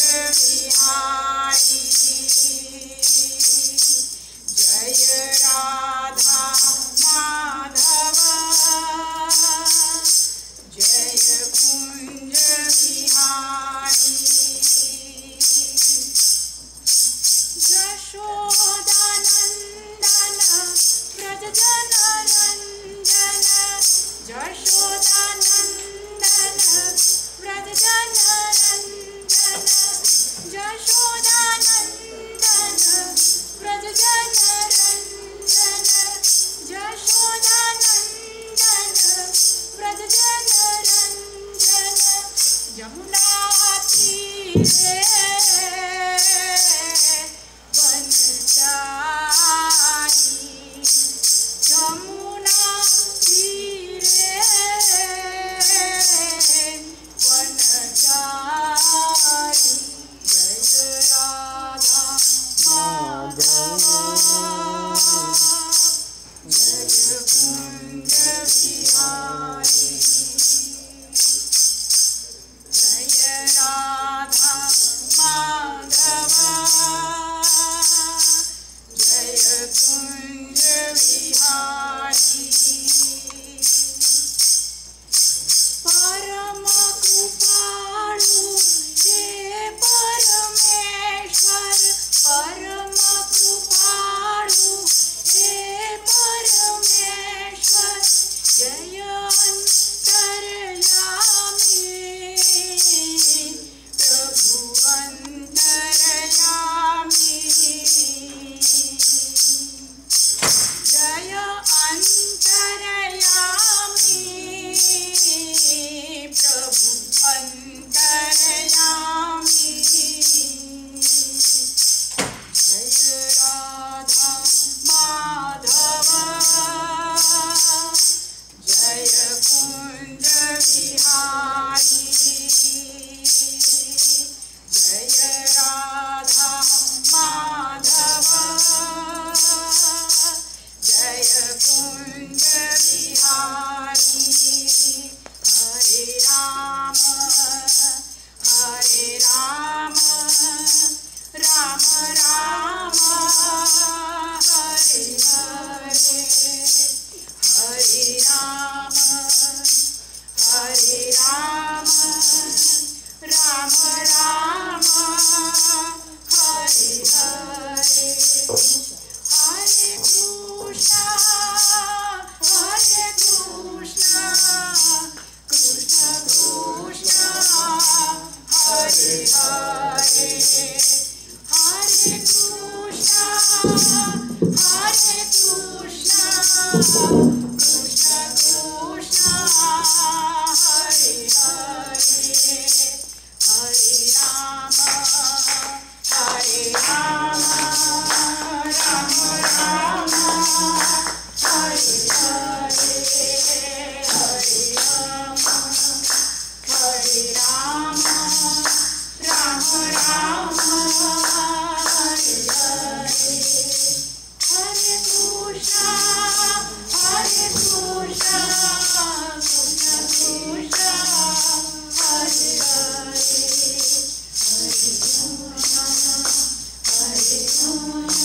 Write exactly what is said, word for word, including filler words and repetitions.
बिहारी जय राधा माधव जय कुंज बिहारी यशोदानंदन व्रज जन रंजन यशोदानंदन व्रज जन रंजन यशोदानंदन व्रज जन रंजन यशोदानंदन व्रज जन रंजन यमुना तीरे वनचारी यमुना तीरे वनचारी जय राधा माधव जय कुंज बिहारी जय राधा माधव जय कुंज बिहारी परम कृपालु हे परमेश्वर परम कृपालु हे परमेश्वर जय अंतर्यामी प्रभु अंतर्यामी जय अंतर्यामी प्रभु अंतर्यामी जय राधा माधव जय कुंज बिहारी जय राधा माधव जय कुंज बिहारी हरे राम हरे राम राम राम हरे हरे हरे राम हरे राम राम राम हरे हरे हरे कृष्णा हरे कृष्णा कृष्ण कृष्णा हरे हरे हरे कृष्णा हरे कृष्णा कृष्ण कृष्णा हरे हरे हरे राम हरे राम राम राम हरे हरे हरे राम हरे राम राम राम हरे हरे हरे कृष्णा हरे कृष्णा कृष्ण कृष्णा हरे हरे हरे कृष्णा हरे कृष्णा